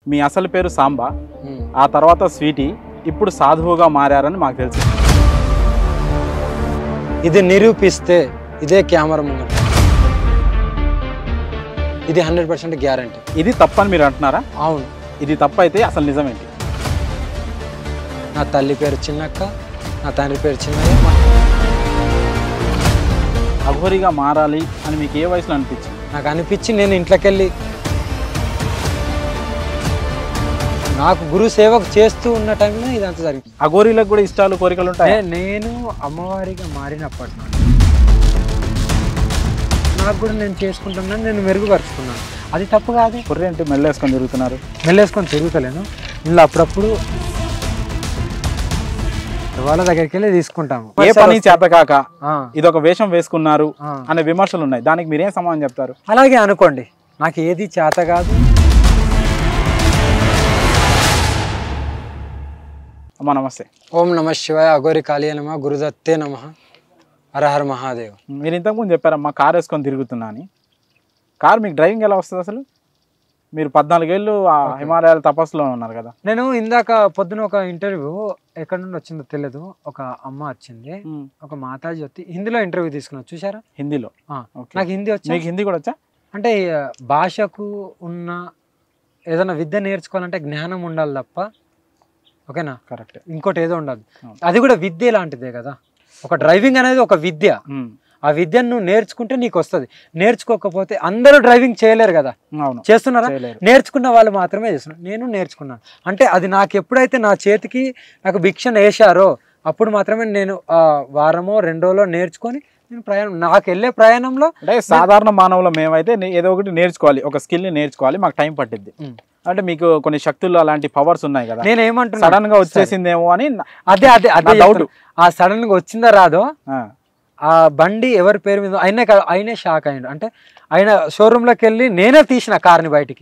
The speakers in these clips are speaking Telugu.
మీ అసలు పేరు సాంబా, ఆ తర్వాత స్వీటీ, ఇప్పుడు సాధువుగా మారారని మాకు తెలుసు. ఇది నిరూపిస్తే ఇదే కెమెరా ముంగట ఇది 100% గ్యారంటీ. ఇది తప్పని మీరు అంటున్నారా? అవును. ఇది తప్పు అయితే అసలు నిజమేంటి? నా తల్లి పేరు చిన్నక్క, నా తండ్రి పేరు చిన్నయ్య. అఘోరిగా మారాలి అని మీకు ఏ వయసులో అనిపించింది? నాకు అనిపించి నేను ఇంట్లోకి వెళ్ళి నాకు గురు సేవకు చేస్తూ ఉన్న టైంలో ఇదంతా జరిగింది. అఘోరీలకు కూడా ఇష్టాలు కోరికలు ఉంటాయి. నేను అమ్మవారిగా మారినప్పటి నుండి నాకు కూడా నేను చేసుకుంటున్నాను, నేను మెరుగుపరుచుకున్నాను. అది తప్పు కాదు. కుర్రేంటి మెల్లేసుకొని తిరుగుతున్నారు? మెల్లేసుకొని తిరుగుతలేను. ఇందులో అప్పుడప్పుడు వాళ్ళ దగ్గరికి వెళ్ళి తీసుకుంటాము. ఏ పని చేతకాక ఇది ఒక వేషం వేసుకున్నారు అనే విమర్శలు ఉన్నాయి. దానికి మీరేం సమాధానం చెప్తారు? అలాగే అనుకోండి, నాకు ఏది చేత కాదు. అమ్మా నమస్తే. ఓం నమ శివాయ, అఘోరి కాళీ నమ, గురుదత్తే నమ, హరహర మహాదేవ్. మీరు ఇంతకుముందు చెప్పారమ్మా కార్ వేసుకొని తిరుగుతున్నా అని. కార్ మీకు డ్రైవింగ్ ఎలా వస్తుంది అసలు? మీరు 14 ఏళ్ళు ఆ హిమాలయాల తపస్సులో ఉన్నారు కదా. నేను ఇందాక పొద్దున ఒక ఇంటర్వ్యూ ఎక్కడి నుండి వచ్చిందో తెలియదు, ఒక అమ్మ వచ్చింది, ఒక మాతాజీ వచ్చి హిందీలో ఇంటర్వ్యూ తీసుకున్నారు, చూసారా? హిందీలో? నాకు హిందీ వచ్చి. మీకు హిందీ కూడా వచ్చా? అంటే భాషకు ఉన్న ఏదైనా విద్య నేర్చుకోవాలంటే జ్ఞానం ఉండాలి తప్ప, ఓకేనా? కరెక్ట్. ఇంకోటి ఏదో ఉండదు. అది కూడా విద్య లాంటిదే కదా. ఒక డ్రైవింగ్ అనేది ఒక విద్య. ఆ విద్యను నువ్వు నేర్చుకుంటే నీకు వస్తుంది. నేర్చుకోకపోతే అందరూ డ్రైవింగ్ చేయలేరు కదా. చేస్తున్నారా? నేర్చుకున్న వాళ్ళు మాత్రమే చేస్తున్నారు. నేను నేర్చుకున్నాను అంటే అది నాకు ఎప్పుడైతే నా చేతికి నాకు భిక్షను వేశారో అప్పుడు మాత్రమే నేను వారమో 2 రోజులో నేర్చుకొని నేను ప్రయాణం, నాకు వెళ్ళే ప్రయాణంలో అంటే సాధారణ మానవులు మేమైతే ఏదో ఒకటి నేర్చుకోవాలి, ఒక స్కిల్ని నేర్చుకోవాలి, మాకు టైం పట్టిద్ది. అంటే మీకు కొన్ని శక్తులు అలాంటి పవర్స్ ఉన్నాయి కదా. నేను ఏమంటున్నా, సడన్ గా వచ్చేసిందేమో అని. అదే అదే అదే డౌట్. ఆ సడన్ గా వచ్చిందా రాదో, ఆ బండి ఎవరి పేరు మీద ఆయనే షాక్ అయ్యాడు. అంటే ఆయన షోరూమ్ లోకి వెళ్ళి నేనే తీసిన కార్ని బయటికి.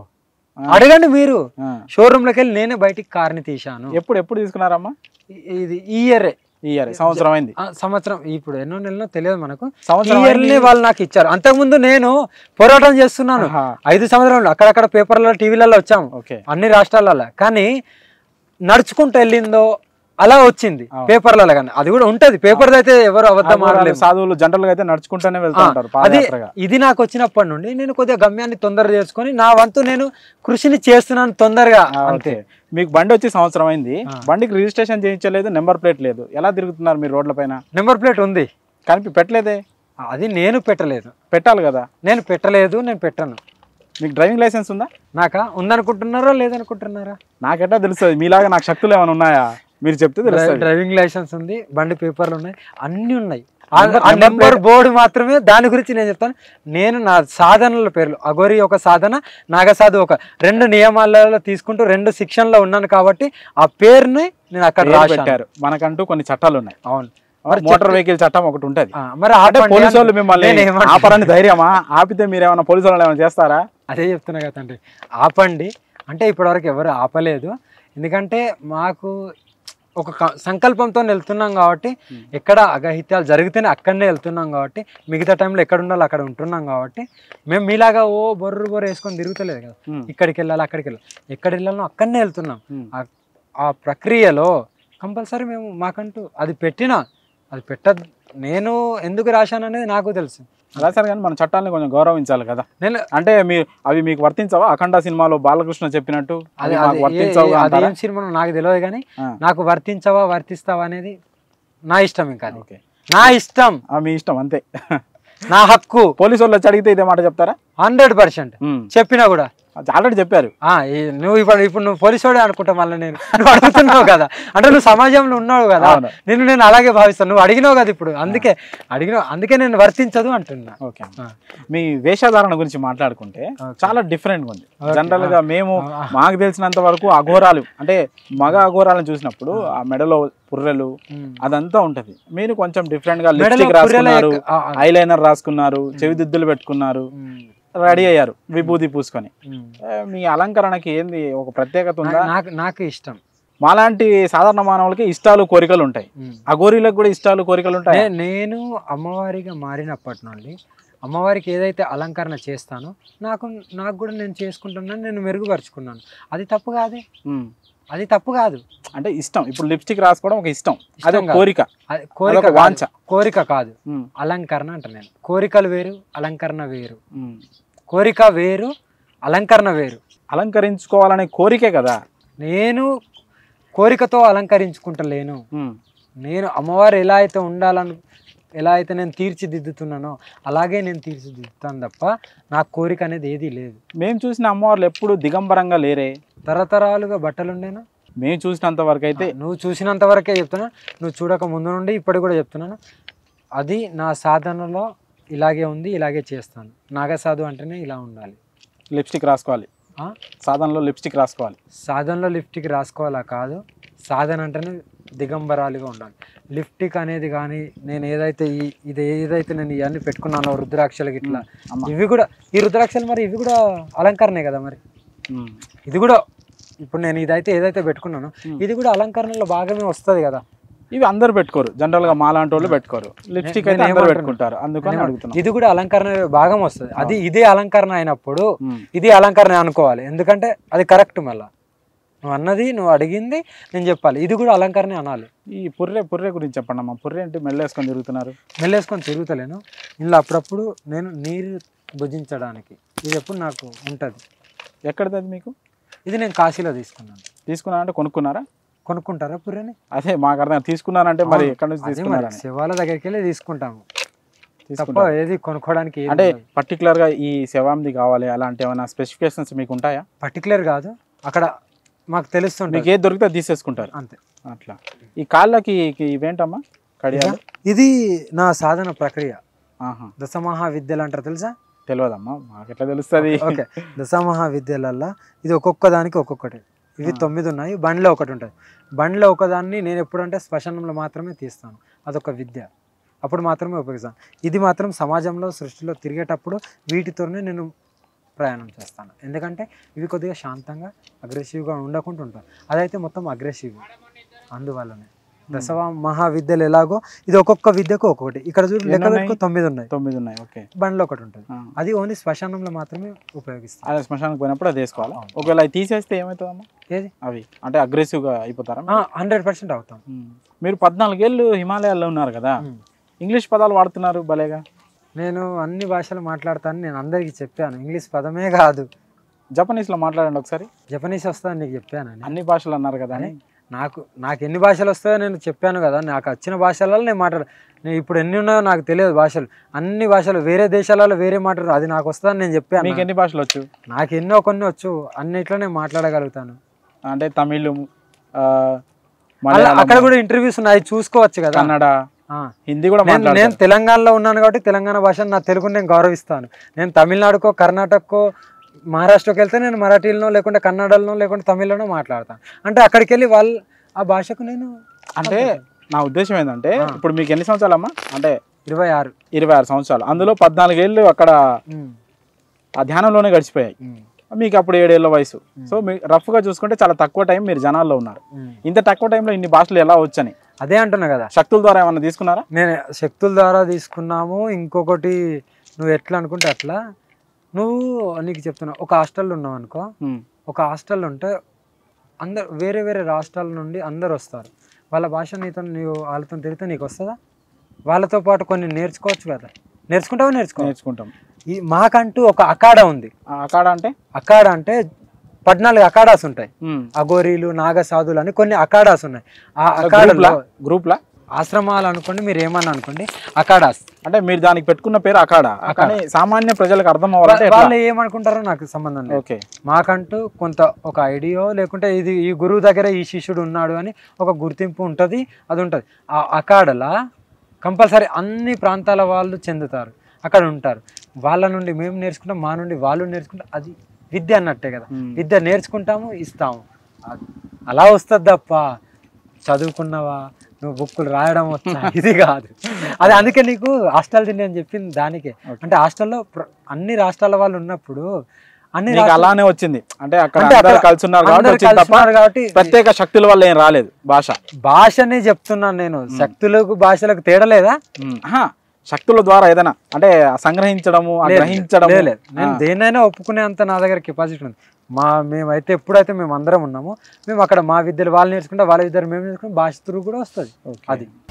అడగండి మీరు. షోరూమ్ లోకి వెళ్ళి నేనే బయటికి కార్ని తీశాను. ఎప్పుడు తీసుకున్నారమ్మా? ఇది ఈ ఇయర్ సంవత్సరం అయింది. సంవత్సరం ఇప్పుడు ఎన్నో నెలలో తెలియదు మనకు. వాళ్ళు నాకు ఇచ్చారు. అంతకుముందు నేను పోరాటం చేస్తున్నాను 5 సంవత్సరాలు. అక్కడక్కడ పేపర్లలో టీవీలలో వచ్చాము అన్ని రాష్ట్రాలలో. కానీ నడుచుకుంటూ వెళ్ళిందో అలా వచ్చింది పేపర్లలో. కానీ అది కూడా ఉంటది పేపర్ అయితే ఎవరు అబద్ధం ఆడలేదు. సాధువులు జనరల్ గా అయితే నడుచుకుంటూనే వెళ్తూ ఉంటారు. అది ఇది నాకు వచ్చినప్పటి నుండి నేను కొద్దిగా గమ్యాన్ని తొందరగా చేసుకొని నా వంతు నేను కృషిని చేస్తున్నాను తొందరగా. అంతే. మీకు బండి వచ్చి సంవత్సరం అయింది, బండికి రిజిస్ట్రేషన్ చేయించలేదు, నెంబర్ ప్లేట్ లేదు, ఎలా తిరుగుతున్నారు మీరు రోడ్ల పైన? నెంబర్ ప్లేట్ ఉంది కానీ పెట్టలేదే. అది నేను పెట్టలేదు. పెట్టాలి కదా. నేను పెట్టలేదు, నేను పెట్టను. మీకు డ్రైవింగ్ లైసెన్స్ ఉందా? నాకా ఉందనుకుంటున్నారా లేదనుకుంటున్నారా? నాకెట్టా తెలుస్తుంది? మీలాగా నాకు శక్తులు ఏమైనా ఉన్నాయా? మీరు చెప్తే తెలుస్తుంది. డ్రైవింగ్ లైసెన్స్ ఉంది, బండి పేపర్లు ఉన్నాయి, అన్ని ఉన్నాయి. ఆ నెంబర్ బోర్డు మాత్రమే. దాని గురించి నేను చెప్తాను. నేను నా సాధనల పేర్లు అఘోరి ఒక సాధన, నాగసాధు ఒక 2 నియమాలలో తీసుకుంటూ 2 శిక్షణలో ఉన్నాను కాబట్టి ఆ పేరుని నేను అక్కడ పెట్టారు. మనకంటూ కొన్ని చట్టాలు ఉన్నాయి. అవును. మోటార్ వెహికల్ చట్టం ఒకటి ఉంటది. మరి పోలీసు వాళ్ళు మిమ్మల్ని ఆపరని ధైర్యమా? ఆపితే మీరేమన్నా పోలీసు వాళ్ళు ఏమైనా చేస్తారా? అదే చెప్తున్నా కదా తండ్రి, ఆపండి అంటే ఇప్పటివరకు ఎవరు ఆపలేదు. ఎందుకంటే మాకు ఒక సంకల్పంతో వెళ్తున్నాం కాబట్టి, ఎక్కడ అఘాయిత్యాలు జరిగితేనే అక్కడనే వెళ్తున్నాం కాబట్టి, మిగతా టైంలో ఎక్కడ ఉండాలో అక్కడ ఉంటున్నాం కాబట్టి మేము మీలాగా బొర్రు వేసుకొని తిరుగుతలేదు కదా. ఇక్కడికి వెళ్ళాలి, అక్కడికి వెళ్ళాలి, ఎక్కడ వెళ్ళాలో అక్కడనే వెళ్తున్నాం. ఆ ప్రక్రియలో కంపల్సరీ మేము మాకంటూ అది నేను ఎందుకు రాశాను అనేది నాకు తెలుసు. రాశారు కానీ మన చట్టాన్ని కొంచెం గౌరవించాలి కదా. నేను అంటే అవి మీకు వర్తించవా? అఖండ సినిమాలో బాలకృష్ణ చెప్పినట్టు అదేం సినిమా నాకు తెలియదు కానీ నాకు వర్తిస్తావా అనేది నా ఇష్టం. ఇంకా నా ఇష్టం, మీ ఇష్టం అంతే, నా హక్కు. పోలీసు వాళ్ళు వచ్చి అడిగితే ఇదే మాట చెప్తారా? 100% చెప్పినా కూడా ఆల్రెడీ చెప్పారు. నువ్వు ఇప్పుడు నువ్వు పోలీసు వాడే అనుకుంటా. మళ్ళీ నువ్వు అడుగుతున్నావు కదా, అంటే నువ్వు సమాజంలో ఉన్నావు కదా, నేను అలాగే భావిస్తాను. నువ్వు అడిగినావు కదా ఇప్పుడు, అందుకే నేను వర్తించదు అంటున్నా. ఓకే. మీ వేషధారణ గురించి మాట్లాడుకుంటే చాలా డిఫరెంట్ గా ఉంది. జనరల్ గా మాకు తెలిసినంత వరకు అఘోరాలు అంటే మగ అఘోరాలను చూసినప్పుడు ఆ మెడలో పుర్రెలు అదంతా ఉంటది. మీరు కొంచెం డిఫరెంట్ గా లిప్స్టిక్ రాసుకున్నారు, ఐలైనర్ రాసుకున్నారు, చెవిదిద్దులు పెట్టుకున్నారు, రెడీ అయ్యారు విభూతి పూసుకొని. మీ అలంకరణకి ఏంది ఒక ప్రత్యేకత ఉందా? నాకు ఇష్టం. మాలాంటి సాధారణ మానవులకి ఇష్టాలు కోరికలు ఉంటాయి, అఘోరీలకు కూడా ఇష్టాలు కోరికలు ఉంటాయి. నేను అమ్మవారిగా మారినప్పటి నుండి అమ్మవారికి ఏదైతే అలంకరణ చేస్తానో నాకు కూడా నేను చేసుకుంటున్నాను, నేను మెరుగుపరుచుకున్నాను. అది తప్పు కాదే, అది తప్పు కాదు. అంటే ఇష్టం. ఇప్పుడు లిప్స్టిక్ రాసుకోవడం ఒక ఇష్టం, అది కోరిక. కోరిక వాంఛ, కోరిక కాదు, అలంకరణ అంట. నేను కోరికలు వేరు, అలంకరణ వేరు. కోరిక వేరు, అలంకరణ వేరు. అలంకరించుకోవాలనే కోరికే కదా. నేను కోరికతో అలంకరించుకుంటలేను. నేను అమ్మవారు ఎలా అయితే ఉండాలని, ఎలా అయితే నేను తీర్చిదిద్దుతున్నానో అలాగే నేను తీర్చిదిద్దుతాను తప్ప నా కోరిక అనేది ఏదీ లేదు. మేము చూసిన అమ్మవార్లు ఎప్పుడు దిగంబరంగా లేరే, తరతరాలుగా బట్టలు ఉండేనా? మేము చూసినంత వరకు అయితే. నువ్వు చూసినంత వరకే చెప్తున్నా, నువ్వు చూడక ముందు నుండి ఇప్పటికి కూడా చెప్తున్నాను. అది నా సాధనలో ఇలాగే ఉంది, ఇలాగే చేస్తాను. నాగసాధు అంటేనే ఇలా ఉండాలి. లిప్స్టిక్ రాసుకోవాలి, సాధనలో లిప్స్టిక్ రాసుకోవాలి. సాధనలో లిప్స్టిక్ రాసుకోవాలా కాదు, సాధన అంటేనే దిగంబరాలుగా ఉండాలి. లిప్స్టిక్ అనేది కానీ నేను ఏదైతే నేను ఇవన్నీ పెట్టుకున్నానో రుద్రాక్షలకి ఇట్లా, ఇవి కూడా ఈ రుద్రాక్షలు మరి ఇవి కూడా అలంకరణే కదా. మరి ఇది కూడా ఇప్పుడు నేను ఏదైతే పెట్టుకున్నానో ఇది కూడా అలంకరణలో భాగమే వస్తుంది కదా. ఇవి అందరు పెట్టుకోరు, జనరల్ గా మాలాంటి వాళ్ళు పెట్టుకోరు. లిప్స్టిక్ అయితే అందరూ పెట్టుకుంటారు, అందుకని అడుగుతున్నా. ఇది కూడా అలంకరణ భాగం వస్తుంది. అది ఇదే అలంకరణ అయినప్పుడు ఇది అలంకరణ అనుకోవాలి, ఎందుకంటే అది కరెక్ట్. మళ్ళా నువ్వు అన్నది, నువ్వు అడిగింది నేను చెప్పాలి, ఇది కూడా అలంకరణ అనాలి. ఈ పుర్రె గురించి చెప్పండి అమ్మా. పుర్రె అంటే మెల్లేసుకొని తిరుగుతున్నారు. మెల్లేసుకొని తిరుగుతలేను, ఇందులో అప్పుడప్పుడు నేను నీరు భుజించడానికి ఇది ఎప్పుడు నాకు ఉంటుంది. ఎక్కడిది అది మీకు? ఇది నేను కాశీలో తీసుకున్నాను అంటే కొనుక్కున్నారా? కొనుక్కుంటారా పుర్రెని? అదే మాకు అర్థం. తీసుకున్నారంటే మరి ఎక్కడి నుంచి తీసుకున్నారు? శివాల దగ్గరికి వెళ్ళి తీసుకుంటాము తప్ప ఏది కొనుక్కోవడానికి. అంటే పర్టికులర్ గా ఈ శవాంది కావాలి అలాంటి ఏమైనా స్పెసిఫికేషన్స్ మీకు ఉంటాయా? పర్టికులర్ కాదు, అక్కడ మాకు తెలుస్తుంది. మీకు ఏది దొరికితే తీసేసుకుంటారు అంతే. అట్లా ఈ కాళ్ళకి ఇవేంటమ్మా కడియాలు? ఇది నా సాధన ప్రక్రియ. దశమహావిద్యలు అంటారు, తెలుసా? తెలియదమ్మా, మాకు ఎట్లా తెలుస్తుంది? ఓకే, దశమహావిద్యలల్లో ఇది ఒక్కొక్క దానికి ఒక్కొక్కటి. ఇవి 9 ఉన్నాయి, బండిలో ఒకటి ఉంటుంది. బండిలో ఒకదాన్ని నేను ఎప్పుడంటే శ్మశానంలో మాత్రమే తీస్తాను, అదొక విద్య, అప్పుడు మాత్రమే ఉపయోగిస్తాను. ఇది మాత్రం సమాజంలో సృష్టిలో తిరిగేటప్పుడు వీటితోనే నేను ప్రయాణం చేస్తాను, ఎందుకంటే ఇవి కొద్దిగా శాంతంగా అగ్రెసివ్గా ఉండకుండా ఉంటాను. అదైతే మొత్తం అగ్రెసివ్, అందువల్లనే దశమహావిద్యలు ఎలాగో ఇది ఒక్కొక్క విద్యకు ఒక్కొక్కటి. ఇక్కడ చూడు లెక్క పెట్టుకో 9 ఉన్నాయి. ఓకే, బండిలో ఒకటి ఉంటుంది, అది ఓన్లీ శ్మశానంలో మాత్రమే ఉపయోగిస్తాను. అదే శ్మశానానికి పోయినప్పుడు అది వేసుకోవాలి. ఒకవేళ అది తీసేస్తే ఏమవుతుందమ్మా? ఏది అవి అంటే అగ్రెసివ్గా అయిపోతారా? 100% అవుతాం. మీరు 14 ఏళ్ళు హిమాలయాల్లో ఉన్నారు కదా, ఇంగ్లీష్ పదాలు వాడుతున్నారు భలేగా. నేను అన్ని భాషలు మాట్లాడతాను, నేను అందరికీ చెప్పాను. ఇంగ్లీష్ పదమే కాదు, జపనీస్లో మాట్లాడండి ఒకసారి. జపనీస్ వస్తుందని నీకు చెప్పాను. అన్ని భాషలు అన్నారు కదా అని. నాకు ఎన్ని భాషలు వస్తాయో నేను చెప్పాను కదా. నాకు వచ్చిన భాషలలో నేను నేను ఇప్పుడు ఎన్ని ఉన్నాయో నాకు తెలియదు భాషలు. అన్ని భాషలు వేరే దేశాలలో వేరే మాట్లాడు, అది నాకు వస్తుందని నేను చెప్పాను. మీకు ఎన్ని భాషలు వచ్చు? నాకు ఎన్నో కొన్ని వచ్చు, అన్నిట్లో నేను మాట్లాడగలుగుతాను. అంటే తమిళ్, అక్కడ కూడా ఇంటర్వ్యూస్ ఉన్నాయి, చూసుకోవచ్చు కదా. కన్నడ, హిందీ కూడా. నేను తెలంగాణలో ఉన్నాను కాబట్టి తెలంగాణ భాషను, నా తెలుగుని నేను గౌరవిస్తాను. నేను తమిళనాడుకో కర్ణాటకకో మహారాష్ట్రకి వెళ్తే నేను మరాఠీలోనో లేకుంటే కన్నడలోనో లేకుంటే తమిళ్లోనో మాట్లాడతాను. అంటే అక్కడికి వెళ్ళి వాళ్ళు ఆ భాషకు నేను, అంటే నా ఉద్దేశం ఏంటంటే ఇప్పుడు మీకు ఎన్ని సంవత్సరాలు అమ్మా? అంటే 26 సంవత్సరాలు. అందులో 14 ఏళ్ళు అక్కడ ఆ ధ్యానంలోనే గడిచిపోయాయి. మీకు అప్పుడు 7 ఏళ్ళ వయసు. సో మీకు రఫ్గా చూసుకుంటే చాలా తక్కువ టైం మీరు జనాల్లో ఉన్నారు. ఇంత తక్కువ టైంలో ఇన్ని భాషలు ఎలా వచ్చని అదే అంటున్నా కదా. శక్తుల ద్వారా ఏమన్నా తీసుకున్నారా? నేను శక్తుల ద్వారా తీసుకున్నాము. ఇంకొకటి నువ్వు ఎట్లా అనుకుంటే అట్లా. నువ్వు నీకు చెప్తున్నా, ఒక హాస్టల్లో ఉన్నావు అనుకో, ఒక హాస్టల్లో ఉంటే అందరు వేరే వేరే రాష్ట్రాల నుండి అందరు వస్తారు. వాళ్ళ భాష నీవు వాళ్ళతో తిరిగితే నీకు వస్తుందా? వాళ్ళతో పాటు కొన్ని నేర్చుకోవచ్చు కదా. నేర్చుకుంటాం. ఈ మాకంటూ ఒక అఖాడా ఉంది. అఖాడా అంటే 14 అఖాడాస్ ఉంటాయి. అఘోరీలు, నాగసాధులు అని కొన్ని అఖాడాస్ ఉన్నాయి. ఆ అఖాడాలో గ్రూప్లా ఆశ్రమాలు అనుకోండి, మీరు ఏమన్నా అనుకోండి, అఖాడాస్ అంటే మీరు దానికి పెట్టుకున్న పేరు అఖాడా. కానీ సామాన్య ప్రజలకు అర్థం అవ్వాలంటే వాళ్ళు ఏమనుకుంటారో నాకు సంబంధం లేదు. ఓకే, మాకంటూ కొంత ఒక ఐడియో లేకుంటే ఇది ఈ గురువు దగ్గర ఈ శిష్యుడు ఉన్నాడు అని ఒక గుర్తింపు ఉంటుంది, అది ఉంటుంది. ఆ అఖాడలా కంపల్సరీ అన్ని ప్రాంతాల వాళ్ళు చెందుతారు, అక్కడ ఉంటారు. వాళ్ళ నుండి మేము నేర్చుకుంటాం, మా నుండి వాళ్ళు నేర్చుకుంటాం. అది విద్య అన్నట్టే కదా. విద్య నేర్చుకుంటాము, ఇస్తాము, అలా వస్తుంది తప్ప చదువుకున్నావా నువ్వు బుక్కులు రాయడం వచ్చా ఇది కాదు. అది అందుకే నీకు హాస్టల్ తిండి అని చెప్పింది దానికే. అంటే హాస్టల్లో అన్ని రాష్ట్రాల వాళ్ళు ఉన్నప్పుడు అన్ని అలానే వచ్చింది. అంటే అక్కడ కలిసి ఉన్నారు కాబట్టి ప్రత్యేక శక్తుల వల్ల ఏం రాలేదు. భాషనే చెప్తున్నాను నేను, శక్తులకు భాషలకు తేడా లేదా? శక్తుల ద్వారా ఏదైనా అంటే సంగ్రహించడము గ్రహించడం లేదు, నేను దేన్నైనా ఒప్పుకునే అంత నా దగ్గర కెపాసిటీ ఉంది. మేమైతే ఎప్పుడైతే మేము అందరం ఉన్నామో మేము అక్కడ మా విద్యలు వాళ్ళు నేర్చుకుంటే వాళ్ళ విద్యలు మేము నేర్చుకుంటే భాష కూడా వస్తుంది. అది